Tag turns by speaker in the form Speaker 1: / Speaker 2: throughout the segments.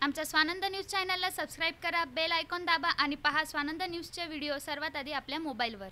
Speaker 1: आमच्या स्वानंद न्यूज चॅनलला सबस्क्राइब करा, बेल आयकॉन दाबा आणि पहा स्वानंद न्यूजचे व्हिडिओ सर्वात आधी आपल्या मोबाईलवर।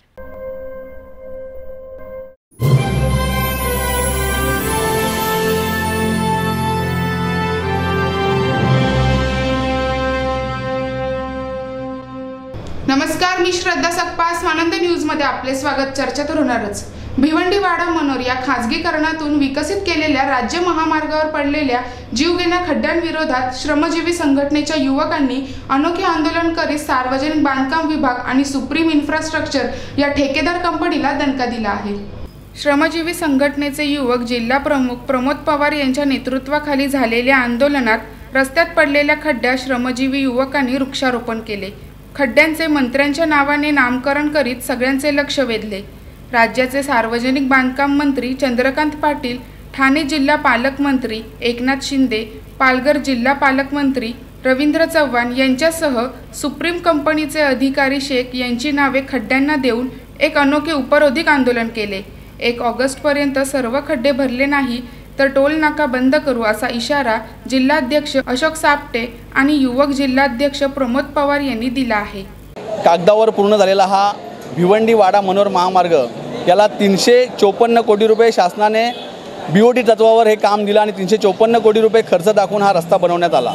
Speaker 2: नमस्कार, मी श्रद्धा सकपाळ, स्वानंद न्यूजमध्ये आपले स्वागत। चर्चा तर होणारच। भिवंडी वाडा मनोर या खासगीकरणातून विकसित केलेल्या राज्य महामार्गावर पडलेल्या जीवघेण्या खड्ड्यांविरोधात श्रमजीवी संघटनेच्या युवकांनी अनोखे आंदोलन करीत सार्वजनिक बांधकाम विभाग आणि सुप्रीम इन्फ्रास्ट्रक्चर या ठेकेदार कंपनीला दणका दिला आहे। श्रमजीवी संघटनेचे युवक जिल्हा प्रमुख प्रमोद पवार यांच्या नेतृत्वाखाली झालेल्या आंदोलनात रस्त्यात पडलेल्या खड्ड्या श्रमजीवी युवकांनी वृक्षारोपण केले। खड्ड्यांचे मंत्र्यांच्या नावाने नामकरण करीत सगळ्यांचे लक्ष वेधले। राज्याचे सार्वजनिक बांधकाम मंत्री चंद्रकांत पाटील, ठाणे जिल्हा पालकमंत्री एकनाथ शिंदे, पालघर जिल्हा पालकमंत्री रवींद्र चव्हाण यांच्यासह सुप्रीम कंपनीचे अधिकारी शेख यांची नावे खड्ड्यांना देऊन एक अनोखे उपरोधिक आंदोलन केले। 1 ऑगस्टपर्यंत सर्व खड्डे भरले नाही तर टोल नाका बंद करू असा इशारा जिल्हाध्यक्ष अशोक सापटे आणि युवक जिल्हाध्यक्ष प्रमोद पवार यांनी दिला आहे।
Speaker 3: कागदावर पूर्ण झालेला हा भिवंडी वाडा मनोर महामार्ग याला 354 कोटी रुपये शासनाने BOT तत्वावर हे काम दिलं आणि 354 कोटी रुपये खर्च दाखवून हा रस्ता बनवण्यात आला।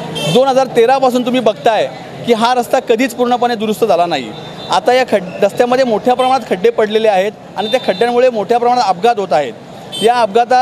Speaker 3: 2013 पासून तुम्ही बघताय की हा रस्ता कधीच पूर्णपणे दुरुस्त झाला नाही। आता या रस्त्यामध्ये मोठ्या प्रमाणात खड्डे पडलेले आहेत आणि त्या खड्ड्यांमुळे मोठ्या प्रमाणात अपघात होत आहेत। या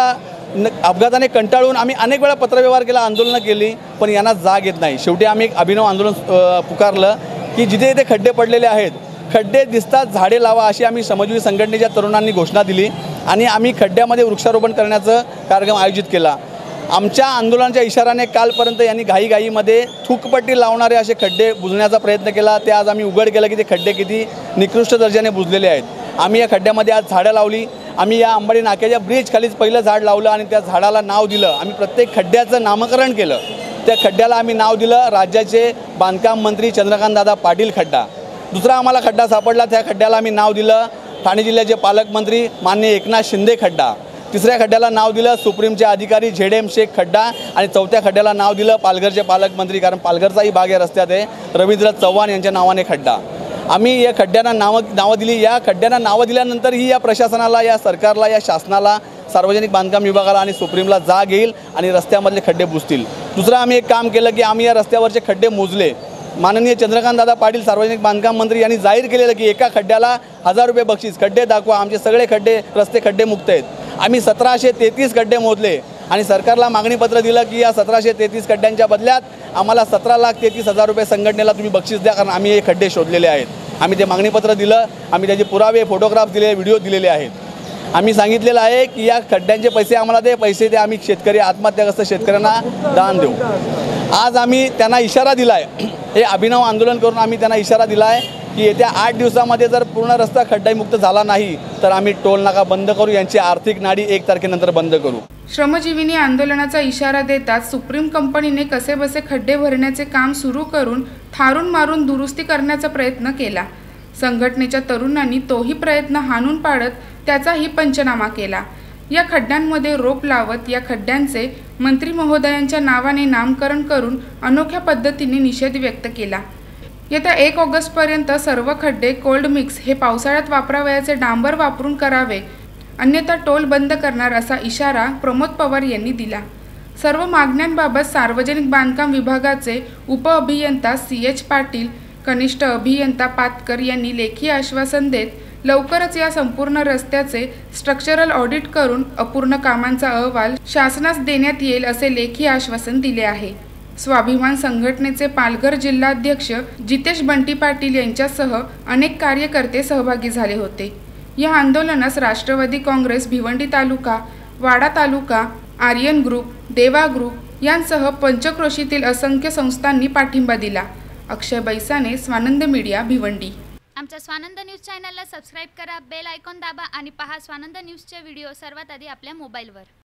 Speaker 3: अपघाताने कंटाळून आम्ही अनेक वेळा पत्रव्यवहार केला, आंदोलनं केली, पण यांना जाग येत नाही। शेवटी आम्ही एक अभिनव आंदोलन पुकारलं की जिथे जिथे खड्डे पडलेले आहेत, खड्डे दिसतात झाडे लावा अशी आम्ही श्रमजीवी संघटनेच्या तरुणांनी घोषणा दिली आणि आम्ही खड्ड्यामध्ये वृक्षारोपण करण्याचा कार्यक्रम आयोजित केला। आमच्या आंदोलनाच्या इशाराने कालपर्यंत यांनी घाईघाईमध्ये थूकपट्टी लावणारे असे खड्डे बुजण्याचा प्रयत्न केला। ते आज आम्ही उघड केलं की ते खड्डे किती निकृष्ट दर्जाने बुजलेले आहेत। आम्ही या खड्ड्यामध्ये आज झाडं लावली। आम्ही या अंबाडी नाक्याच्या ब्रिज खालीच पहिलं झाड लावलं आणि त्या झाडाला नाव दिलं। आम्ही प्रत्येक खड्ड्याचं नामकरण केलं। त्या खड्ड्याला आम्ही नाव दिलं राज्याचे बांधकाम मंत्री चंद्रकांतदादा पाटील खड्डा। दुसरा आम्हाला खड्डा सापडला, त्या खड्ड्याला आम्ही नाव दिलं ठाणे जिल्ह्याचे पालकमंत्री माननीय एकनाथ शिंदे खड्डा। तिसऱ्या खड्ड्याला नाव दिलं सुप्रीमचे अधिकारी ZM शेख खड्डा आणि चौथ्या खड्ड्याला नाव दिलं पालघरचे पालकमंत्री, कारण पालघरचाही भाग या रस्त्यात आहे, रवींद्र चव्हाण यांच्या नावाने खड्डा। आम्ही या खड्ड्यांना नावं दिली। या खड्ड्यांना नावं दिल्यानंतरही या प्रशासनाला, या सरकारला, या शासनाला, सार्वजनिक बांधकाम विभागाला आणि सुप्रीमला जाग येईल आणि रस्त्यामधले खड्डे बुजतील। दुसरं आम्ही एक काम केलं की आम्ही या रस्त्यावरचे खड्डे मोजले। माननीय चंद्रकांतदादा पाटील सार्वजनिक बांधकाम मंत्री यांनी जाहीर केलेलं की एका खड्ड्याला 1000 रुपये बक्षीस, खड्डे दाखवा, आमचे सगळे रस्ते खड्डे मुक्त आहेत। आम्ही 1733 खड्डे मोजले आणि सरकारला मागणीपत्र दिलं की या 1733 खड्ड्यांच्या बदल्यात आम्हाला 17,33,000 रुपये संघटनेला तुम्ही बक्षीस द्या, कारण आम्ही हे खड्डे शोधलेले आहेत। आम्ही ते मागणीपत्र दिलं, आम्ही त्याचे पुरावे, फोटोग्राफ दिले, व्हिडिओ दिलेले आहेत। आम्ही सांगितलेलं आहे की या खड्ड्यांचे पैसे आम्हाला दे, पैसे ते आम्ही शेतकरी आत्महत्याग्रस्त शेतकऱ्यांना दान देऊ। आज आम्ही त्यांना इशारा दिला आहे, हे अभिनव आंदोलन करून आम्ही त्यांना इशारा दिला आहे की येत्या 8 दिवसामध्ये जर पूर्ण रस्ता खड्डामुक्त झाला नाही तर आम्ही टोल नाका बंद करू, यांची आर्थिक नाडी 1 तारखेनंतर बंद करू।
Speaker 2: श्रमजीवींनी आंदोलनाचा इशारा देताच सुप्रीम कंपनीने कसेबसे खड्डे भरण्याचे काम सुरू करून थारून मारून दुरुस्ती करण्याचा प्रयत्न केला। संघटनेच्या तरुणांनी तोही प्रयत्न हाणून पाडत त्याचाही पंचनामा केला। या खड्ड्यांमध्ये रोप लावत या खड्ड्यांचे मंत्री महोदयांच्या नावाने नामकरण करून अनोख्या पद्धतीने निषेध व्यक्त केला। येत्या 1 ऑगस्टपर्यंत सर्व खड्डे कोल्ड मिक्स हे पावसाळ्यात वापरावयाचे डांबर वापरून करावे, अन्यथा टोल बंद करणार असा इशारा प्रमोद पवार यांनी दिला। सर्व मागण्यांबाबत सार्वजनिक बांधकाम विभागाचे उपअभियंता CH पाटील, कनिष्ठ अभियंता पातकर यांनी लेखी आश्वासन देत लवकरच या संपूर्ण रस्त्याचे स्ट्रक्चरल ऑडिट करून अपूर्ण कामांचा अहवाल शासनास देण्यात येईल असे लेखी आश्वासन दिले आहे। स्वाभिमान संघटनेचे पालघर जिल्हाध्यक्ष जितेश बंटी पाटील यांच्यासह अनेक कार्यकर्ते सहभागी झाले होते। या आंदोलनास राष्ट्रवादी काँग्रेस भिवंडी तालुका, वाडा तालुका, आर्यन ग्रुप, देवा ग्रुप यांसह पंचक्रोशीतील असंख्य संस्थांनी पाठिंबा दिला। अक्षय बैसाने, स्वानंद मीडिया, भिवंडी।
Speaker 1: आमच्या स्वानंद न्यूज चॅनलला सबस्क्राइब करा, बेल आयकॉन दाबा आणि पहा स्वानंद न्यूजचे व्हिडिओ सर्वात आधी आपल्या मोबाईलवर।